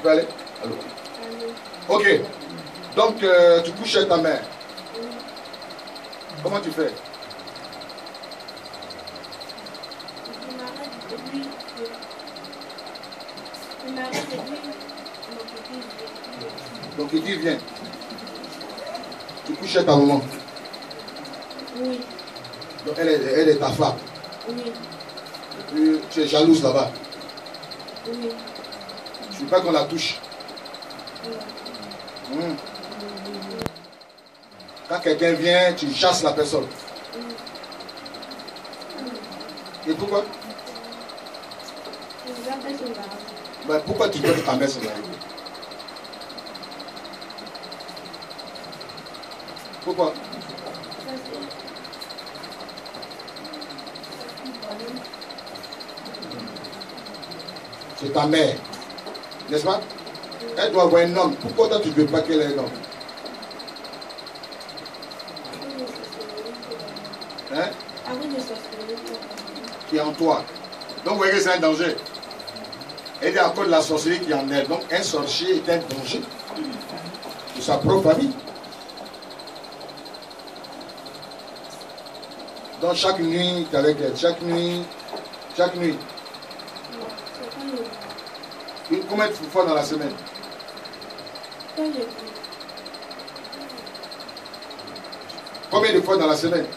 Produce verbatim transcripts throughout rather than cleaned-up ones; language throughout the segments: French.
peux aller? Allô. Ok. Donc, euh, tu couches chez ta mère. Oui. Comment tu fais? Je m'arrête et puis je m'arrête et puis mon petit vient. Donc, qui vient? Tu couches chez ta maman. Oui. Donc, elle est, elle est ta femme. Oui. Et puis, tu es jalouse là-bas. Oui. Tu veux pas qu'on la touche. Oui. Hmm. Quand quelqu'un vient, tu chasses la personne. Et pourquoi? Je m'appelle son mari. Ben, pourquoi tu veux que ta mère se marie? Pourquoi? C'est ta mère. N'est-ce pas? Elle doit avoir un homme. Pourquoi toi tu ne veux pas qu'elle ait un homme? Hein? Qui est en toi. Donc vous voyez que c'est un danger. Elle est encore de la sorcellerie qui est en elle. Donc un sorcier est un danger pour sa propre famille. Donc chaque nuit, tu es avec elle. Chaque nuit, chaque nuit. Une, combien de fois dans la semaine? Combien de fois dans la semaine?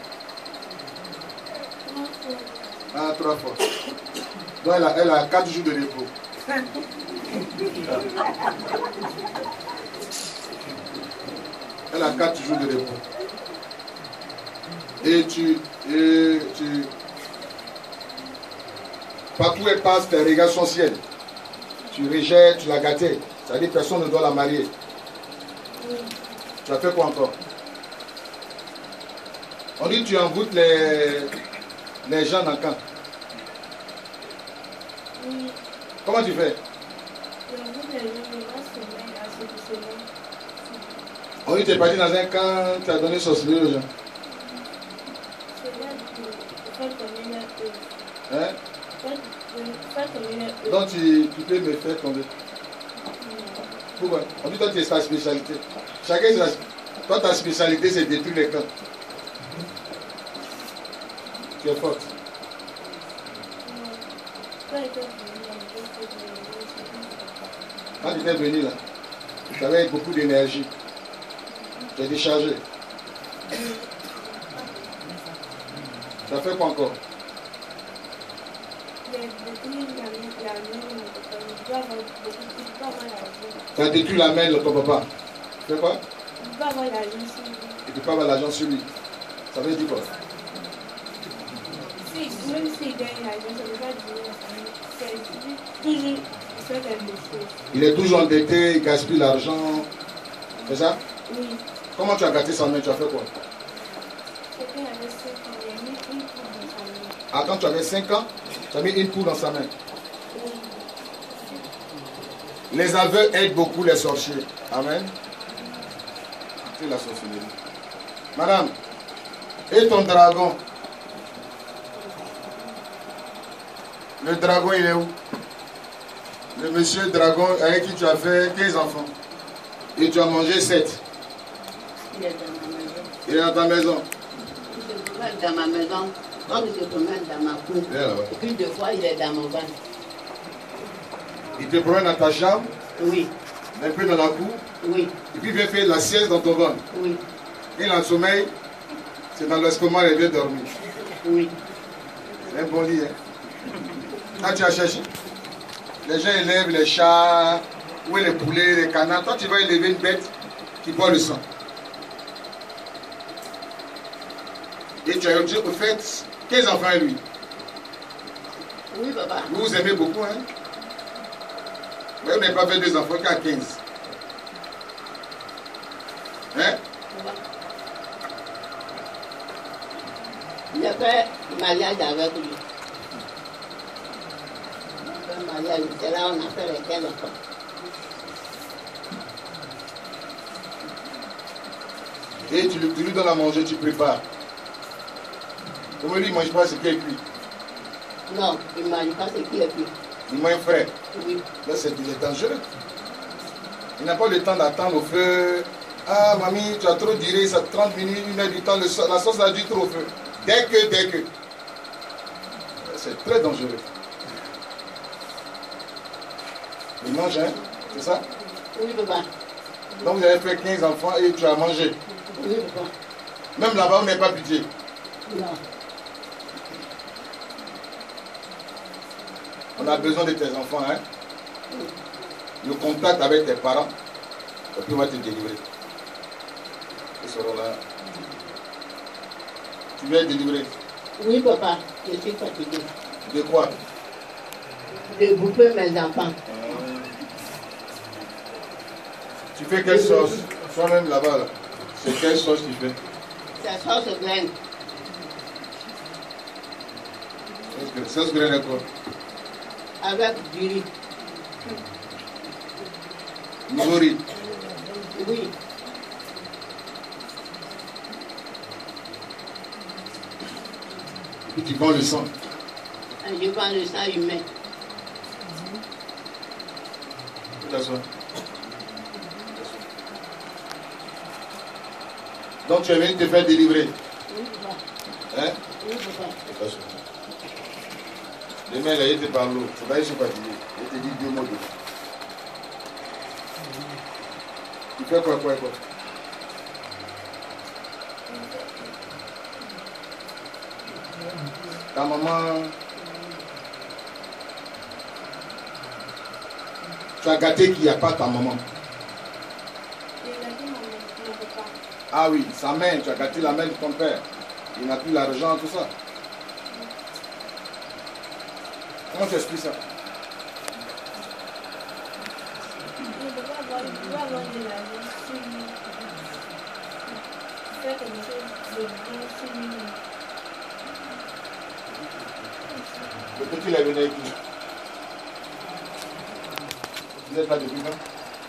Ah, trois fois. Donc elle a, elle a quatre jours de repos. Elle a quatre jours de repos. Et tu, et tu, partout où elle passe, tes regards sont ciels. Tu rejettes, tu l'as gâtée. C'est-à-dire que personne ne doit la marier. Oui. Tu as fait quoi encore? On dit que tu envoûtes les, les gens dans le camp. Oui. Comment tu fais? J'envoûte les gens, mais moi, c'est même à ceux qui se mettent. On dit que tu es parti dans un camp, tu as donné sorcellerie aux gens. C'est là que faire tomber leur œuvre. Hein? Faire tomber leur œuvre. Donc tu, tu peux me faire tomber. Pourquoi? On dit que toi tu es sa spécialité. Chacun sa... Toi ta spécialité c'est détruire les camps. Tu es forte. Quand tu étais venu là, tu avais beaucoup d'énergie. Tu es déchargé. Tu as fait quoi encore? Tu as détruit la main de ton papa. Tu fais quoi? Il peut avoir l'argent sur lui. Il ne peut pas avoir l'argent sur lui. Ça veut dire quoi? Si, même s'il gagne l'argent, ça ne veut pas dire c'est toujours il fait quelque chose. Il est toujours endetté, il gaspille l'argent. C'est ça? Oui. Comment tu as gâté sa main? Tu as fait quoi? Quelqu'un avait cinq ans, il a mis une poule dans sa main. Ah, quand tu avais cinq ans, tu as mis une poule dans sa main. Oui. Les aveux aident beaucoup les sorciers. Amen. C'est la sorcellerie. Madame, et ton dragon? Le dragon, il est où? Le monsieur dragon avec qui tu as fait quinze enfants. Et tu as mangé sept. Il est dans ma maison. Il est dans ta maison. Il se promène dans ma maison. Quand il se promène dans ma cour. Il est là-bas. Et puis deux fois, il est dans mon ventre. Il te promène dans ta chambre, Oui, un peu dans la cour, oui, et puis il vient faire la sieste dans ton ventre. oui, Et dans le sommeil, c'est dans l'estomac, il vient dormir. oui. C'est un bon lit, hein? Quand tu as cherché, les gens élèvent les chats, ou les poulets, les canards. Toi, tu vas élever une bête qui boit le sang. Et tu as dit, au fait, quinze enfants lui. Oui, papa. Vous vous aimez beaucoup, hein? Mais vous n'avez pas fait deux enfants qu'à quinze. Hein? Papa. J'ai fait mariage avec lui. J'ai fait mariage, c'est là où on a fait les quinze enfants. Et tu lui, tu lui donnes à manger, tu prépares. Comme lui, il ne mange pas ce qui est cuit. Non, il ne mange pas ce qui est cuit. Il mange frais. Oui. Là, c'est il est dangereux. Il n'a pas le temps d'attendre au feu. Ah, mamie, tu as trop duré, ça trente minutes, une heure du temps, le so la sauce a dû trop au feu. Dès que, dès que. C'est très dangereux. Il mange, hein? C'est ça? Oui, papa. Donc vous avez fait quinze enfants et tu as mangé. Oui, papa. Même là-bas, on n'est pas pitié. Non. On a besoin de tes enfants, hein? Le contact avec tes parents, et puis on va te délivrer. Ils seront là. Tu viens délivrer. Oui, papa. Je suis fatiguée. De quoi? De bouffer mes enfants. Tu fais quelle sauce? Toi-même là-bas, là. C'est quelle sauce tu fais? C'est sauce graine. Sauce graine à quoi? Avec du riz. Nouveau riz. Oui. Et puis tu prends le sang. Et je prends le sang humain. T'assois. Donc tu es venu te faire délivrer. Oui, papa. Hein? Oui, papa. T'assois. Demain, là, il te parle. C'est pas ici fatigué. Il te dit deux mots de. Tu fais quoi, quoi, quoi? Ta maman. Tu as gâté qu'il n'y a pas ta maman. J'ai gâté mon, mon papa. Ah oui, sa main, tu as gâté la main de ton père. Il n'a plus l'argent, tout ça. Comment tu expliques ça? Le papa avoir, il doit avoir de l'argent sur lui. Faire quelque chose de bien sur lui. Le petit, il est venu avec qui? Vous êtes là depuis quand?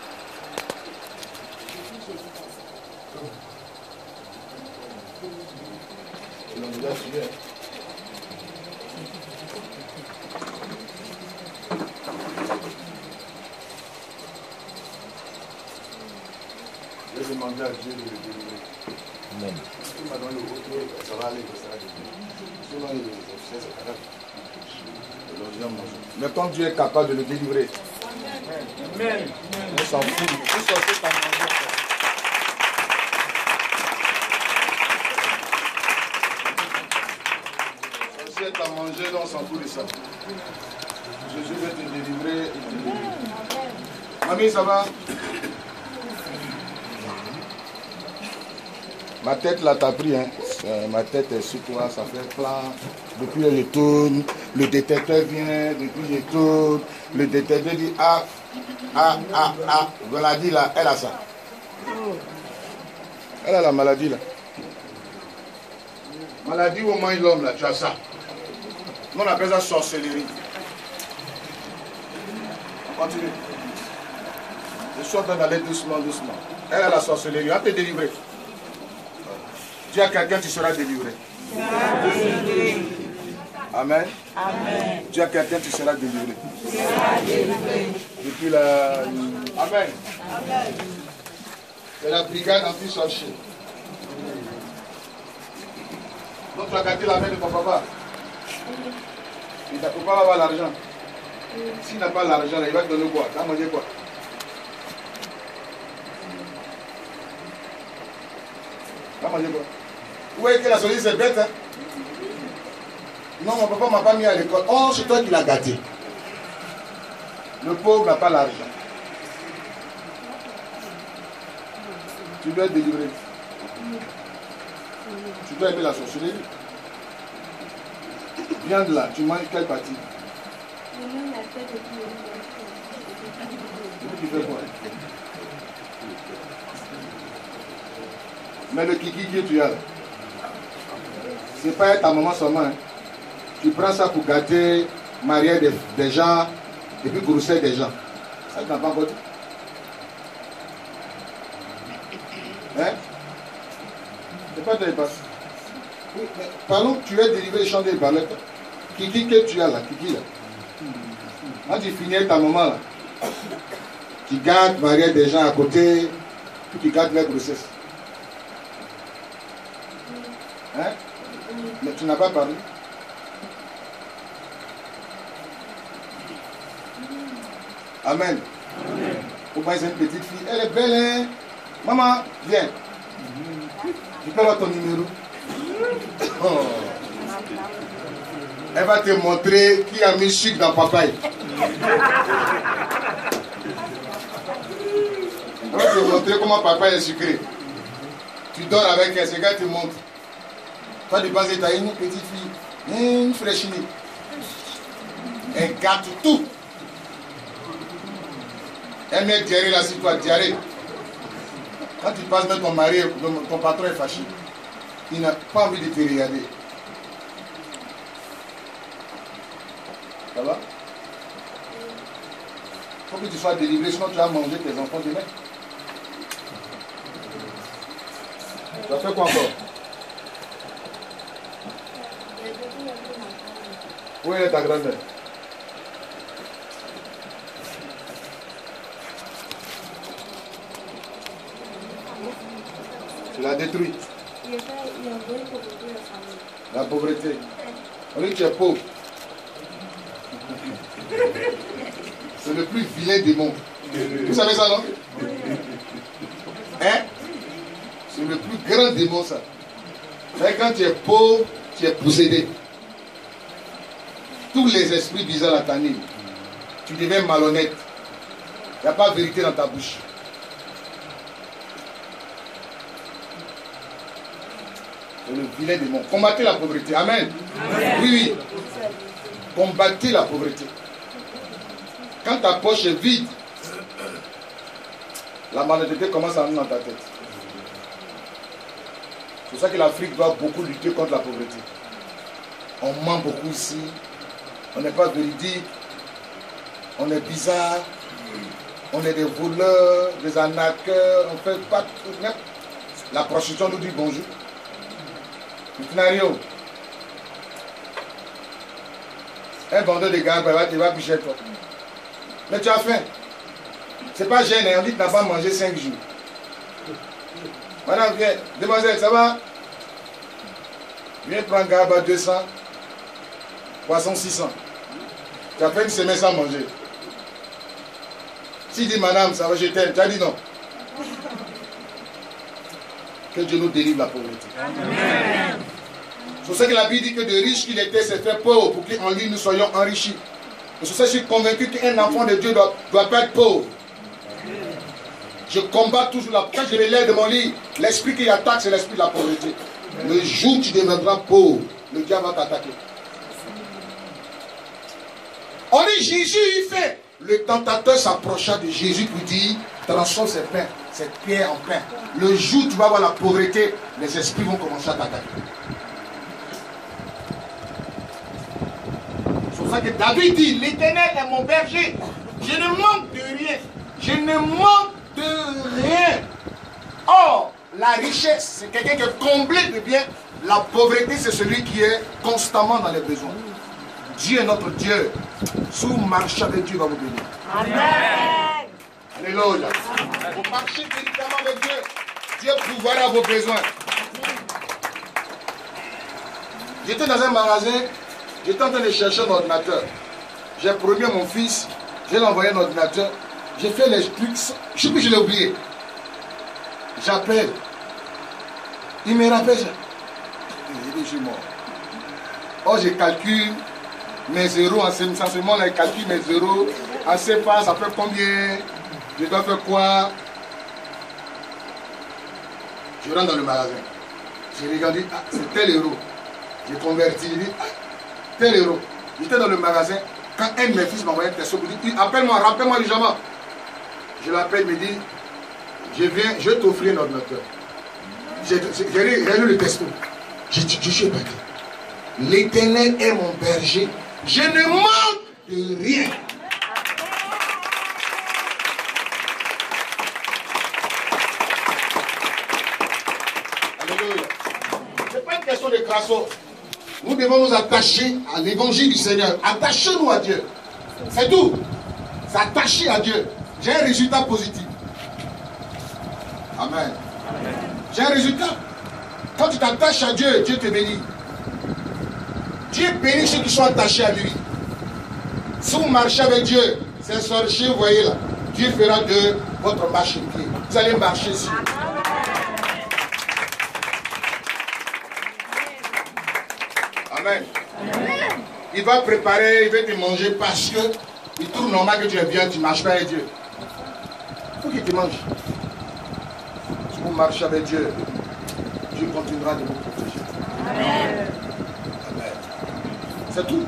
Ils l'ont déjà suivi. Je vais demander à Dieu de le délivrer. Amen. Il m'a donné le retour, ça va aller, ça va aller. Sinon, il est c'est grave. Mais quand Dieu est capable de le délivrer, Amen. On s'en fout. On s'en fout pas manger. Si tu as mangé, on s'en fout de ça. Jésus veut te délivrer. Mamie, ça va? Ma tête là t'a pris, hein. Euh, ma tête est sur toi, ça fait plein. Depuis je tourne, le détecteur vient, depuis je tourne, le détecteur dit ah, ah, ah, ah, maladie là, elle a ça. Elle a la maladie là. Maladie où on mange l'homme là, tu as ça. Nous on appelle ça sorcellerie. On continue. Je suis en train d'aller doucement, doucement. Elle a la sorcellerie, elle va te délivrer. Tu as quelqu'un, tu seras délivré. Amen. Amen. Tu as quelqu'un, tu seras délivré. Depuis la... Amen. C'est la brigade anti-sorcier. Donc tu as gâté la main de ton papa. Et ton papa va avoir l'argent. S'il n'a pas l'argent, il va te donner quoi? Tu vas manger quoi? Tu vas manger quoi? Où est-ce que la sorcière c'est bête, hein? Non, mon papa ne m'a pas mis à l'école. Oh, c'est toi qui l'as gâté. Le pauvre n'a pas l'argent. Tu dois être délivré. Tu dois aimer la sorcellerie. Viens de là, tu manges quelle partie? Je mange la tête de tout le Tu fais quoi? Mais le kiki que tu as là, c'est pas ta maman seulement. Hein. Tu prends ça pour gâter, marier des, des gens et puis grossir des gens. Ça, tu n'as pas encore dit. Hein? C'est pas de passe. Oui, mais parlons, tu es délivré champ des ballettes. Kiki que tu as là, Kiki là. Quand tu finis avec ta maman là, Tu gardes marier des gens à côté, puis tu gardes leur grossesse. Hein? Mais tu n'as pas parlé. Amen. Vous voyez, c'est une petite fille. Elle est belle, hein? Maman, viens. Tu peux avoir ton numéro. Oh. Elle va te montrer qui a mis sucre dans papaye. Elle va te montrer comment papaye est sucré. Tu dors avec elle, ce gars te montre. Toi, tu penses que tu as une petite fille, une fraîchine. Elle gâte tout. Elle met diarrhée là sur toi, diarrhée. Quand tu passes même ton mari, ton patron est fâché. Il n'a pas envie de te regarder. Ça va? Il faut que tu sois délivré, sinon tu vas manger tes enfants demain. Tu as fait quoi encore? Où est ta grand-mère? Tu l'as détruite. La pauvreté. On dit que tu es pauvre. C'est le plus vilain démon. Vous savez ça, non? Hein? C'est le plus grand démon, ça. C'est quand tu es pauvre, tu es possédé. Tous les esprits bizarres à t'animent. Tu deviens malhonnête. Il n'y a pas de vérité dans ta bouche. C'est le vilain démon. Combattez la pauvreté. Amen. Amen. Oui, oui. Combattez la pauvreté. Quand ta poche est vide, la malhonnêteté commence à venir dans ta tête. C'est pour ça que l'Afrique doit beaucoup lutter contre la pauvreté. On ment beaucoup ici. On n'est pas véridique. On est bizarre. On est des voleurs, des arnaqueurs. On ne fait pas tout. La prostitution nous dit bonjour. Scénario. Un vendeur de gars, il va picher toi. Mais tu as faim. C'est pas gêne, on dit que tu n'as pas mangé cinq jours. Madame, viens. Demoiselle, ça va? Viens prendre gaba deux cents. Poisson six cents. Tu as fait une semaine sans manger. Si dit madame, ça va, je t'aime. Tu as dit non. Que Dieu nous délivre la pauvreté. Amen. C'est ça que la Bible dit que de riches qu'il était, s'est fait pauvre pour qu'en lui nous soyons enrichis. Et c'est ça que je suis convaincu qu'un enfant de Dieu doit, doit pas être pauvre. Je combats toujours la quand je me lève de mon lit, l'esprit qui attaque, c'est l'esprit de la pauvreté. Le jour où tu deviendras pauvre, le diable va t'attaquer. On dit Jésus il fait. Le tentateur s'approcha de Jésus pour dire transforme ces pains, cette pierre en pain. Le jour où tu vas voir la pauvreté, les esprits vont commencer à t'attaquer. C'est pour ça que David dit l'Éternel est mon berger. Je ne manque de rien. Je ne manque de rien. Or, la richesse, c'est quelqu'un qui est comblé de bien. La pauvreté, c'est celui qui est constamment dans les besoins. Dieu est notre Dieu. Si vous marchez avec Dieu, il va vous bénir. Amen. Alléluia. Vous marchez véritablement avec Dieu. Dieu pourvoira vos besoins. J'étais dans un magasin, j'étais en train de chercher un ordinateur. J'ai promis à mon fils, je lui ai envoyé un ordinateur. J'ai fait les trucs, je sais plus, je l'ai oublié. J'appelle. Il me rappelle. Il dit, je suis mort. Oh, je calcule mes zéros en ce moment, je calcule mes zéros. En C F A, ça fait combien? Je dois faire quoi? Je rentre dans le magasin. Je regarde, ah, c'est tel euro. J'ai converti, il dit, ah, tel euro. J'étais dans le magasin. Quand un de mes fils m'a envoyé un texto, il dit, appelle-moi, rappelle-moi légèrement. Je l'appelle, il me dit, je viens, je vais t'offrir un ordinateur. J'ai lu le texto. Je, je suis épaté. L'Éternel est mon berger. Je ne manque de rien. Alléluia. Ce n'est pas une question de crasso. Nous devons nous attacher à l'évangile du Seigneur. Attachez-nous à Dieu. C'est tout. S'attacher à Dieu. j'ai un résultat positif. Amen. J'ai un résultat. Quand tu t'attaches à Dieu, Dieu te bénit. Dieu bénit ceux qui sont attachés à lui. Si vous marchez avec Dieu, c'est sorcier, vous voyez là, Dieu fera de votre marche-pied. Vous allez marcher sur. Amen. Il va préparer, il va te manger parce que il trouve normal que tu es bien, tu ne marches pas avec Dieu. Il faut qu'il te mange. Si vous marchez avec Dieu, Dieu continuera de vous protéger. Amen. Amen. C'est tout.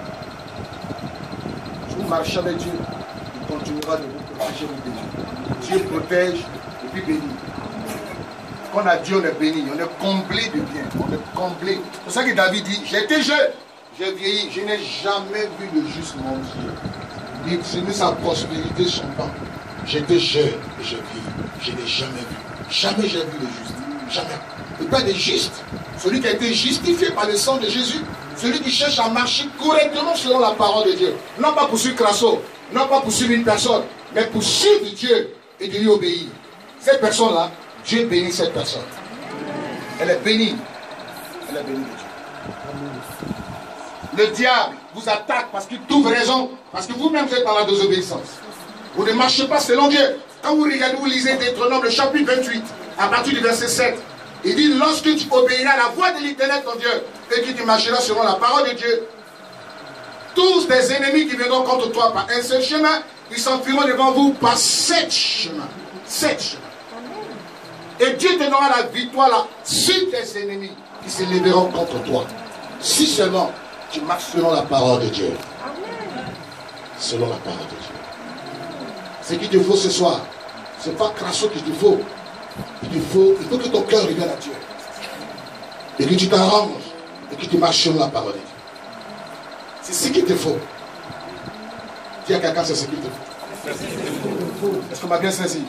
Si vous marchez avec Dieu, il continuera de vous protéger, vous bénir. Dieu protège et puis bénit. Quand on a Dieu, on est béni, on est comblé de bien, on est comblé. C'est pour ça que David dit, j'étais jeune, j'ai vieilli, je n'ai jamais vu le juste mendier. Il s'est sa prospérité son temps. J'étais jeune et j'ai vieilli, je n'ai jamais vu. Jamais j'ai vu le juste. Jamais. Le Père est juste. Celui qui a été justifié par le sang de Jésus. Celui qui cherche à marcher correctement selon la parole de Dieu. Non pas pour suivre Crasso, non pas pour suivre une personne, mais pour suivre Dieu et de lui obéir. Cette personne-là, Dieu bénit cette personne. Elle est bénie. Elle est bénie de Dieu. Le diable vous attaque parce qu'il trouve raison. Parce que vous-même vous êtes dans la désobéissance. Vous ne marchez pas selon Dieu. Quand vous regardez, vous lisez Deutéronome, le chapitre vingt-huit, à partir du verset sept, il dit, lorsque tu obéiras à la voix de l'Éternel ton Dieu, et que tu marcheras selon la parole de Dieu, tous tes ennemis qui viendront contre toi par un seul chemin, ils s'enfuiront devant vous par sept chemins. Sept chemins. Et Dieu te donnera la victoire là sur tes ennemis qui se lèveront contre toi. Si seulement tu marches selon la parole de Dieu. Selon la parole de Dieu. Ce qu'il te faut ce soir, ce n'est pas Crasso qu'il te faut. Il te faut, il faut que ton cœur revienne à Dieu. Et que tu t'arranges et que tu marches selon la parole de Dieu. C'est ce qu'il te faut. Dis à quelqu'un, c'est ce qu'il te faut. Est-ce qu'on m'a bien saisi?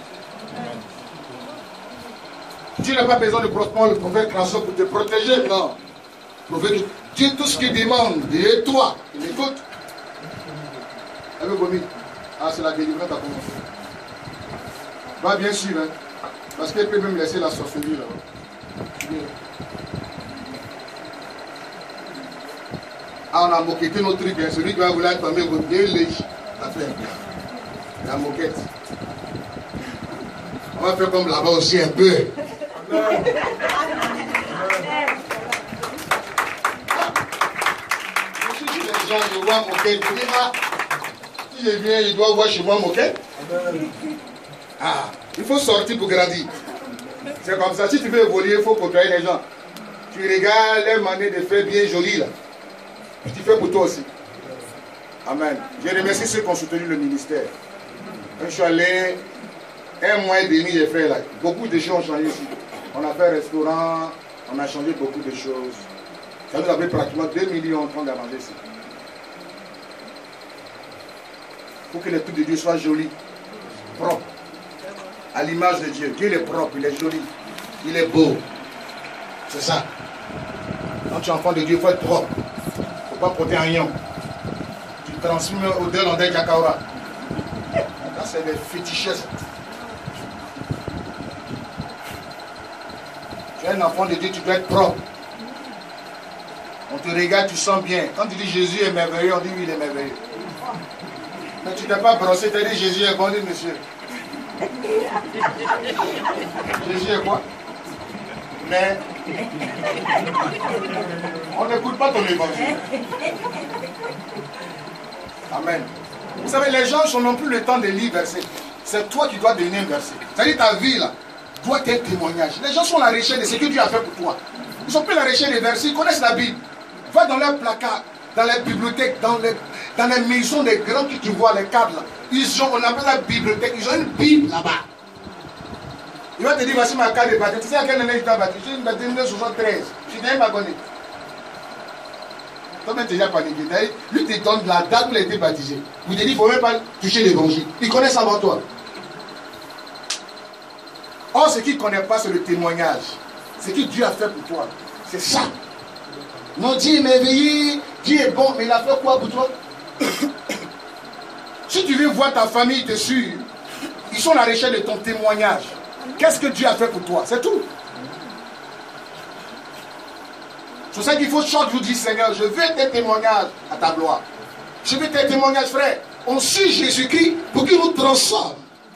Dieu n'a pas besoin de prendre le prophète Crasso pour te protéger, non. Prophète, Dieu, tout ce qu'il demande, et toi, il écoute. Elle veut vomir. Ah, c'est la délivrance à commencer. Bah, bien sûr, hein. Parce qu'elle peut même laisser la sorcellerie là. Ah, on a moquetté nos trucs, hein. Celui qui va vouloir tomber, vous bien léger. La moquette. On va faire comme là-bas aussi un peu. Si les gens je vois moquette, je dis, ah, si je viens, il doit voir chez moi moquette. Ah, il faut sortir pour grandir. C'est comme ça, si tu veux évoluer, il faut côtoyer les gens. Tu regardes les manières de faire bien jolies là. Tu fais pour toi aussi. Amen. Je remercie ceux qui ont soutenu le ministère. Quand je suis allé, un mois et demi, j'ai fait là. Beaucoup de choses ont changé ici. On a fait un restaurant, on a changé beaucoup de choses. Ça nous a pris pratiquement deux millions en train de manger ici. Il faut que les trucs de Dieu soient jolis, propres. À l'image de Dieu. Dieu il est propre, il est joli, il est beau. C'est ça. Quand tu es enfant de Dieu, il faut être propre. Il ne faut pas porter un lion. Tu transmets au deux landais Jakaura. Là, c'est des fétichesses. Tu es un enfant de Dieu, tu dois être propre. On te regarde, tu sens bien. Quand tu dis Jésus est merveilleux, on dit oui, il est merveilleux. Mais tu ne t'es pas brossé, tu as dit Jésus est bon, on dit monsieur. Jésus est quoi? Mais on n'écoute pas ton évangile. Amen. Vous savez, les gens n'ont plus le temps de lire verset. C'est toi qui dois donner un verset. C'est-à-dire ta vie là doit être un témoignage. Les gens sont à la recherche de ce que Dieu a fait pour toi. Ils sont plus à la recherche des versets, ils connaissent la Bible. Va dans leurs placards, dans les bibliothèques, dans les, dans les maisons des grands que tu vois, les cadres là. Ils ont, on appelle la bibliothèque, ils ont une Bible là-bas. Il va te dire, voici ma carte de baptême. Tu sais à quelle année tu t'as baptisé? J'ai une baptême de mille neuf cent soixante-treize. Je t'ai pas connu. Toi-même, tu n'as pas paniqué. Lui, te donne la date où il a été baptisé. Vous te dit, il ne faut même pas toucher l'évangile. Il connaît ça avant toi. Or, ce qu'il ne connaît pas, c'est le témoignage. Ce que Dieu a fait pour toi. C'est ça. Non, Dieu est merveilleux, Dieu est bon, mais il a fait quoi pour toi? Si tu veux voir ta famille te suivre, Ils sont à la recherche de ton témoignage. Qu'est-ce que Dieu a fait pour toi? C'est tout. C'est ça qu'il faut chaque jour dire, Seigneur, je veux tes témoignages à ta gloire. Je veux tes témoignages, frère. On suit Jésus-Christ pour qu'il nous transforme.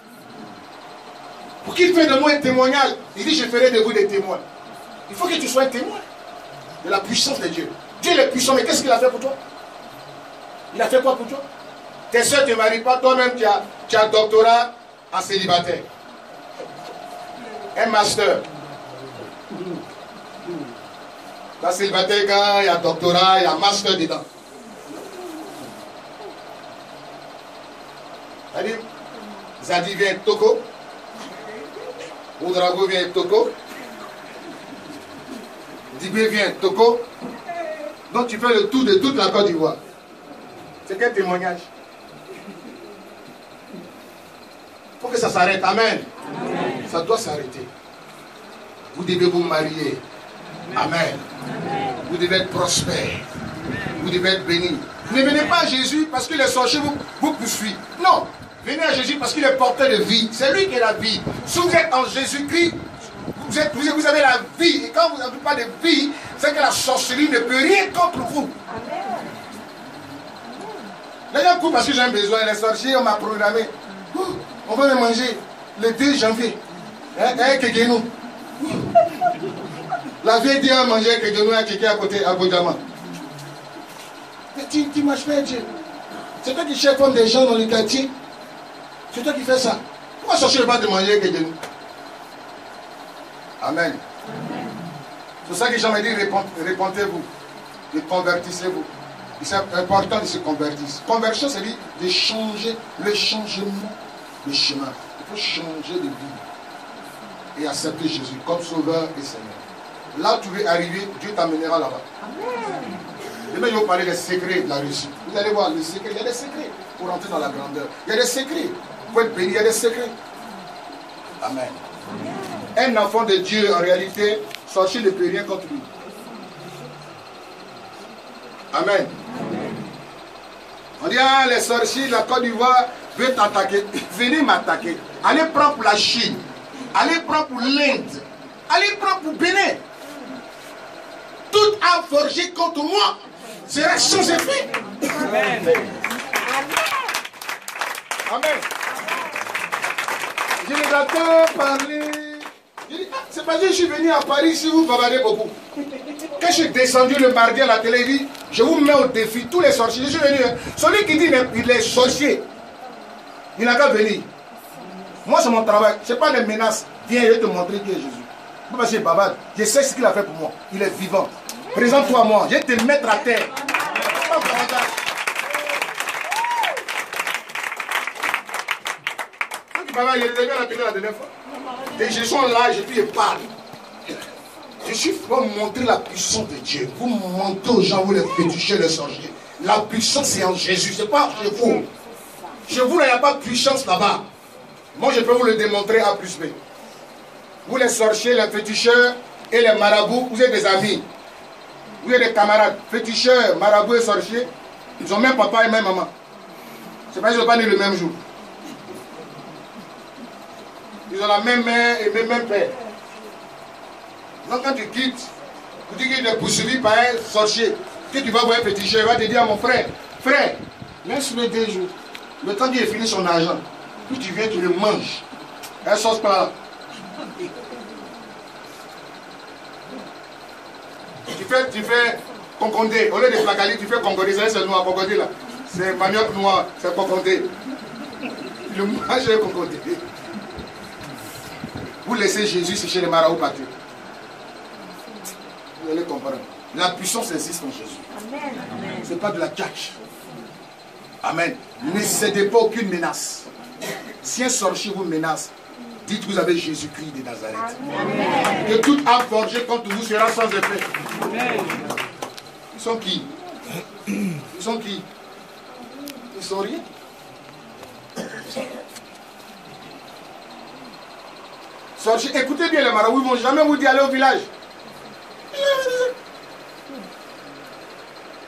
Pour qu'il fasse de nous un témoignage. Il dit, je ferai de vous des témoins. Il faut que tu sois un témoin de la puissance de Dieu. Dieu est puissant, mais qu'est-ce qu'il a fait pour toi? Il a fait quoi pour toi? Tes soeurs ne te marient pas, toi-même tu as, tu as un doctorat en célibataire. Un master. Dans célibataire, quand il y a doctorat, il y a master dedans. C'est-à-dire, Zadi vient Toko. Oudrago vient Toko. Dibé vient Toko. Donc tu fais le tour de toute la Côte d'Ivoire. C'est quel témoignage? Il faut que ça s'arrête. Amen. Amen. Ça doit s'arrêter. Vous devez vous marier. Amen. Amen. Vous devez être prospère. Vous devez être béni. Ne venez pas à Jésus parce que les sorciers vous, vous poursuivent. Non. Venez à Jésus parce qu'il est porteur de vie. C'est lui qui est la vie. Si vous êtes en Jésus-Christ, vous, êtes, vous, vous avez la vie. Et quand vous n'avez pas de vie, c'est que la sorcellerie ne peut rien contre vous. D'ailleurs, parce que j'ai un besoin, les sorciers, on m'a programmé. On va les manger le deux janvier. Hein, hein, la vieille dit à manger que Dieu nous a quelqu'un à côté, à Bodjama. Mais tu, tu marches pas, Dieu. C'est toi qui cherches comme des gens dans le quartier. C'est toi qui fais ça. Pourquoi sorcier ne pas de manger que Dieu nous? Amen. C'est pour ça que j'en ai dit, répentez-vous. Et convertissez-vous. C'est important de se convertir. Conversion, c'est dire de changer le changement de chemin. Il faut changer de vie et accepter Jésus comme sauveur et Seigneur. Là où tu veux arriver, Dieu t'amènera là-bas. Demain, je vais vous parler des secrets de la réussite. Vous allez voir les secrets. Il y a des secrets pour entrer dans la grandeur. Il y a des secrets pour être béni. Il y a des secrets. Amen. Un enfant de Dieu, en réalité, sorcier ne peut rien contre lui. Amen. On dit, ah, les sorciers de la Côte d'Ivoire veulent t'attaquer. Venez m'attaquer. Allez prendre pour la Chine. Allez prendre pour l'Inde. Allez prendre pour Bénin. Toute âme forgée contre moi sera sans effet. Amen. Amen. Je les attends parler. Je dis, ah, c'est parce que je suis venu à Paris si vous bavardez beaucoup. Quand je suis descendu le mardi à la télévision, je vous mets au défi tous les sorciers. Je suis venu. Celui qui dit qu'il est sorcier, il n'a qu'à venir. Moi, c'est mon travail. Ce n'est pas des menaces. Viens, je vais te montrer qui est Jésus. Pas parce que je bavarde. Je sais ce qu'il a fait pour moi. Il est vivant. Présente-toi à moi. Je vais te mettre à terre. Quand tu bavardes, il est à la télé la dernière fois. Et je suis là, je puis parle. Je suis pour montrer la puissance de Dieu. Vous montrez aux gens, vous les fétichez, les sorciers. La puissance est en Jésus, ce n'est pas chez vous. Chez vous, il n'y a pas de puissance là-bas. Moi, je peux vous le démontrer A plus B. Vous les sorciers, les féticheurs et les marabouts, vous êtes des amis. Vous êtes des camarades. Féticheurs, marabouts et sorciers, ils ont même papa et même maman. C'est pas qu'ils n'ont pas né le même jour. Ils ont la même mère et le même père. Donc quand tu quittes, tu dis qu'il est poursuivi par un sorcier, que tu vas voir un féticheur, il va te dire à mon frère, frère, laisse-le deux jours. Le temps qu'il ait fini son argent, puis tu viens, tu le manges. Elle sauce pas. Tu fais, tu fais concondé. Au lieu de flacali, tu fais concondé. C'est noir, concondé là. C'est manioc noir, c'est concondé. Le mange est concondé. Vous laissez Jésus sécher les marabouts partir. Vous allez comprendre. La puissance existe en Jésus. Ce n'est pas de la tchatch. Amen. Ne cédez pas aucune menace. Si un sorcier vous menace, dites que vous avez Jésus-Christ de Nazareth. Amen. Que toute âme forgée contre vous sera sans effet. Amen. Ils sont qui? Ils sont qui? Ils sont rien. Sorcier, écoutez bien les marabouts, ils ne vont jamais vous dire aller au village.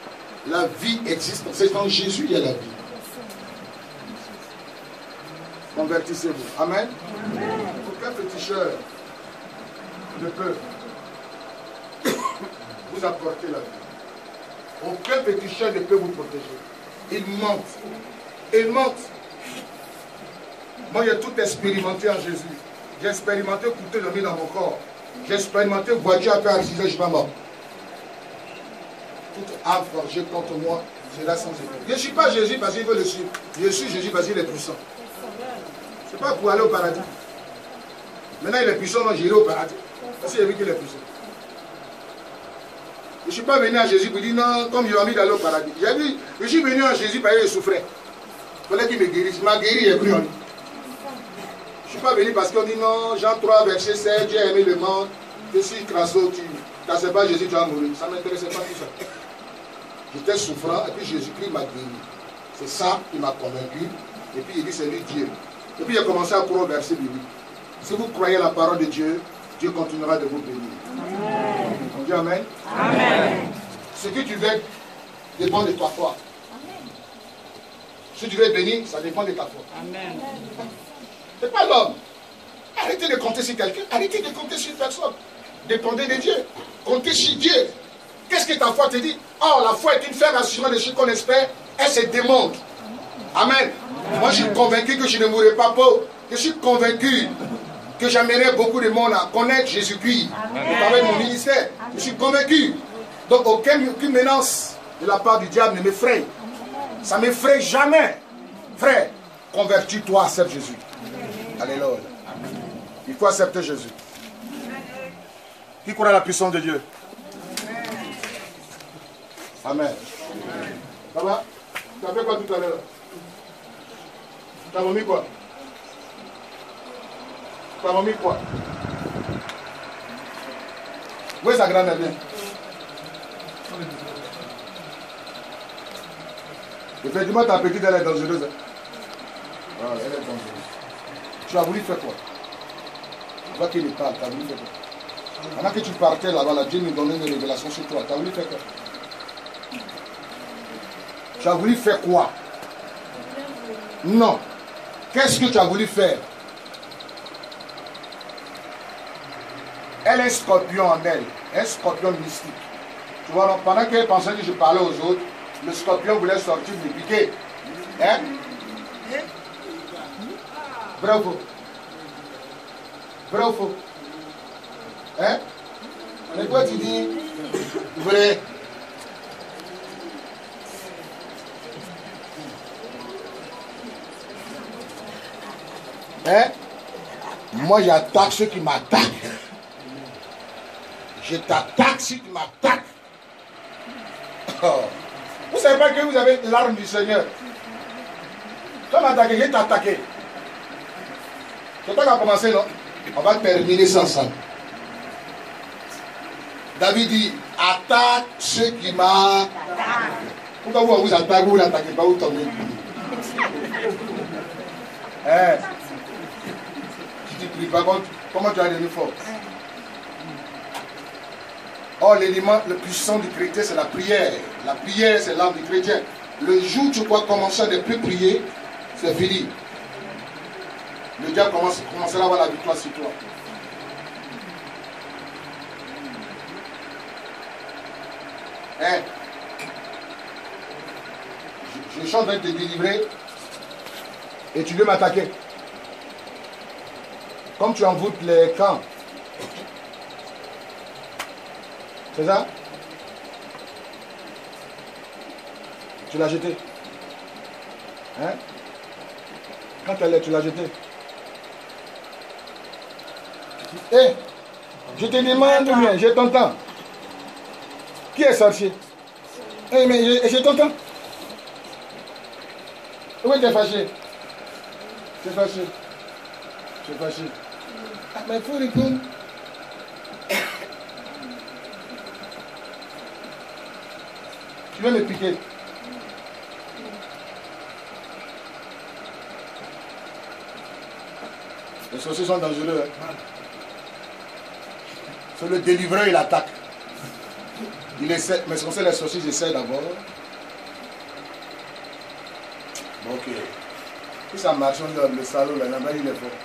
La vie existe. C'est en Jésus il y a la vie. Convertissez-vous. Amen. Amen. Aucun féticheur ne peut vous apporter la vie. Aucun féticheur ne peut vous protéger. Il ment. Il ment. Moi, j'ai tout expérimenté en Jésus. J'ai expérimenté couteau de mis dans mon corps. J'ai expérimenté voiture à faire accident, je suis pas mort. Toute âme forgée contre moi, je la sans effet. Je ne suis pas Jésus parce qu'il veut le suivre. Je suis Jésus parce qu'il est puissant. Ce n'est pas pour aller au paradis. Maintenant, il est puissant, moi j'irai au paradis. Parce qu'il a vu qu'il est puissant. Je ne suis pas venu à Jésus pour dire non, comme j'ai envie d'aller au paradis. J'ai vu, je suis venu à Jésus parce qu'il souffrait. Il fallait qu'il me guérisse. Il m'a guéri, il est pris en lui. Je ne suis pas venu parce qu'on dit non, Jean trois, verset sept, Dieu a aimé le monde, je suis crasso, tu ne sais pas Jésus, tu vas mourir. Ça ne m'intéressait pas tout ça. J'étais souffrant et puis Jésus-Christ m'a guéri. C'est ça qui m'a convaincu. Et puis il dit c'est lui Dieu. Et puis il a commencé à croire au verset biblique. Si vous croyez la parole de Dieu, Dieu continuera de vous bénir. Amen. On dit Amen. Amen. Ce que tu veux dépend de ta foi. Amen. Si tu veux être béni, ça dépend de ta foi. Amen. Ce n'est pas l'homme. Arrêtez de compter sur quelqu'un. Arrêtez de compter sur une personne. Dépendez de Dieu. Comptez sur Dieu. Qu'est-ce que ta foi te dit? Oh, la foi est une ferme assurance de ce qu'on espère. Elle se démontre. Amen. Amen. Moi, je suis convaincu que je ne mourrai pas pauvre. Je suis convaincu que j'amènerai beaucoup de monde à connaître Jésus-Christ au travers de mon ministère. Je suis convaincu. Donc, aucune, aucune menace de la part du diable ne m'effraie. Ça ne m'effraie jamais. Frère, convertis-toi, accepte Jésus. Alléluia. Il faut accepter Jésus. Qui croit à la puissance de Dieu? Amen. Ça va? Tu as fait quoi tout à l'heure? Tu as vomi quoi? Tu as vomi quoi? Où est sa grand-mère? Effectivement, ta petite, elle est dangereuse. Ah, elle est dangereuse. Tu as voulu faire quoi? Tu vois qu'il parle, tu as voulu faire quoi? Pendant que tu partais là-bas, là, Dieu nous donnait une révélation sur toi. Tu as voulu faire quoi? Tu as voulu faire quoi? Non. Qu'est-ce que tu as voulu faire? Elle est un scorpion en elle. Un scorpion mystique. Tu vois, donc, pendant qu'elle pensait que je parlais aux autres, le scorpion voulait sortir, me piquer. Hein? Vrai ou faux? Vrai ou faux? Hein? Mais quoi tu dis? Vrai. Hein? Moi j'attaque ceux qui m'attaquent. Je t'attaque si tu m'attaques. Oh. Vous ne savez pas que vous avez l'arme du Seigneur. Tu m'as attaqué, je t'ai attaqué. C'est toi qui as commencé, non? On va terminer ça ensemble. David dit, attaque ceux qui m'attaquent. Pourquoi vous vous attaquez, vous n'attaquez pas, vous tombez? Hein? Si tu ne pries pas, comment tu as devenu fort? Or, l'élément le plus puissant du chrétien, c'est la prière. La prière, c'est l'âme du chrétien. Le jour où tu crois commencer à ne plus prier, c'est fini. Le diable commence, commencera à avoir la victoire sur toi. Hein? Je, je chante de te délivrer et tu veux m'attaquer. Comme tu envoûtes les camps. C'est ça? Tu l'as jeté. Hein? Quand elle est, tu l'as jeté. Hé, hey, je te demande bien, je t'entends. Qui est sorcier? Hé, hey, mais je, je t'entends. Oui, tu es fâché. Tu es fâché. Tu es fâché. Ah, mais il faut répondre. Tu veux me piquer? Les sorciers sont dangereux. Hein? C'est le délivreur, il attaque. Il essaie, mais c'est comme ça les sorciers essaient d'abord. Ok. Si ça marche, le salaud, là, là-bas, il est fort.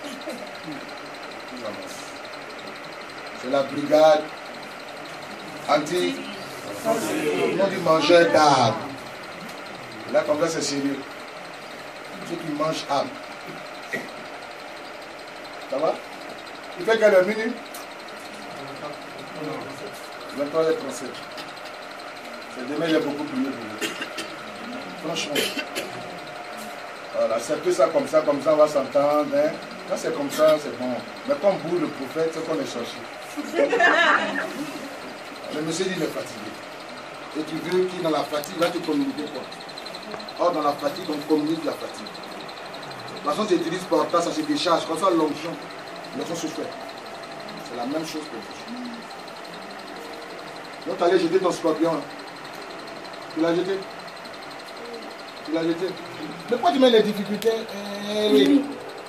C'est la brigade anti... On dit mangeur d'âme. Là, comme ça, c'est sérieux. Ceux qui mangent âme. Ça va? Il fait quelle minute? vingt-trois heures trente-sept. C'est demain, il y a beaucoup prié pour vous. Franchement. Voilà, c'est un peu ça, comme ça, comme ça, on va s'entendre. Hein? Quand c'est comme ça, c'est bon. Mais comme vous, le prophète, c'est qu'on est sorcier. Le monsieur dit qu'il est fatigué. Et tu veux qu'il dans la fatigue, il va te communiquer quoi? Or, dans la fatigue, on communique la fatigue. De toute façon, tu utilises portable, ça se décharge. Comme ça, l'onction, l'onction se fait. C'est la même chose que vous. Donc, tu allais jeter ton scorpion. Hein. Tu l'as jeté? Tu l'as jeté? Mais pourquoi tu mets les difficultés? Eh, oui.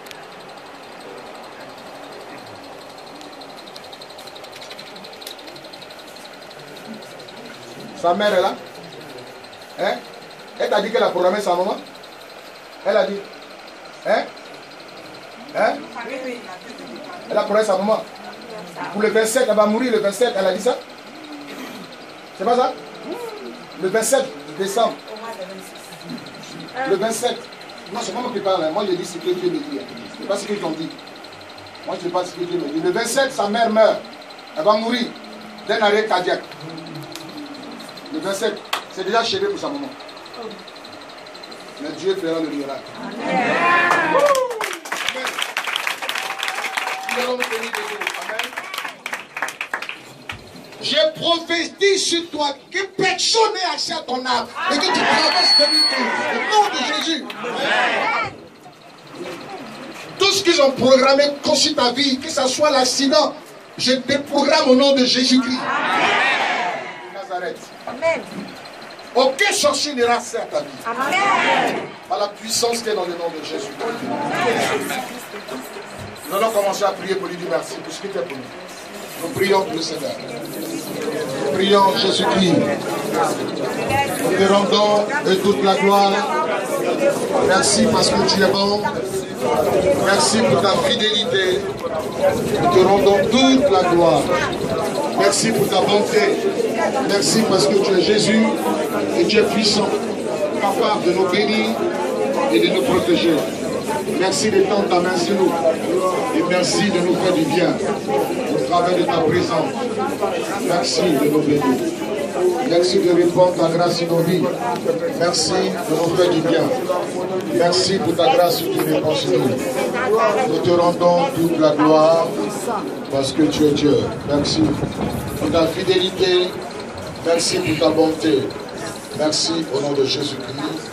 Sa mère est là? Hein? Elle t'a dit qu'elle a programmé sa maman? Elle a dit? Hein? Hein? Elle a programmé sa maman? Pour le vingt-sept, elle va mourir le vingt-sept, elle a dit ça? C'est pas ça? Le vingt-sept décembre. Le vingt-sept. Non, c'est pas moi qui parle. Moi, je dis ce que Dieu me dit. C'est pas ce qu'ils t'ont dit. Moi, je ne sais pas ce que Dieu me dit. Le vingt-sept, sa mère meurt. Elle va mourir d'un arrêt cardiaque. Le vingt-sept, c'est déjà chéri pour sa maman. Mais Dieu fera le miracle. Amen. Nous allons nous bénir de Dieu. Amen. Je prophétise sur toi que personne n'ait accès à ton âme et que tu traverses deux mille quinze. Au nom de Jésus. Amen. Tout ce qu'ils ont programmé contre ta vie, que ce soit l'accident, je déprogramme au nom de Jésus-Christ. Nazareth. Amen. Aucun sorcier n'ira faire ta vie. Amen. Par la puissance qui est dans le nom de Jésus. Nous allons commencer à prier pour lui dire merci pour ce qu'il fait pour nous. Nous prions pour le Seigneur. Nous prions Jésus-Christ. Nous te rendons de toute la gloire. Merci parce que tu es bon. Merci pour ta fidélité. Nous te rendons toute la gloire. Merci pour ta bonté. Merci parce que tu es Jésus et tu es puissant, capable de nous bénir et de nous protéger. Merci de tendre ta main sur nous et merci de nous faire du bien au travers de ta présence. Merci de nous bénir. Merci de répondre ta grâce sur nos vies. Merci de nous faire du bien. Merci pour ta grâce qui répond sur nous. Nous te rendons toute la gloire parce que tu es Dieu. Merci pour ta fidélité. Merci pour ta bonté. Merci au nom de Jésus-Christ.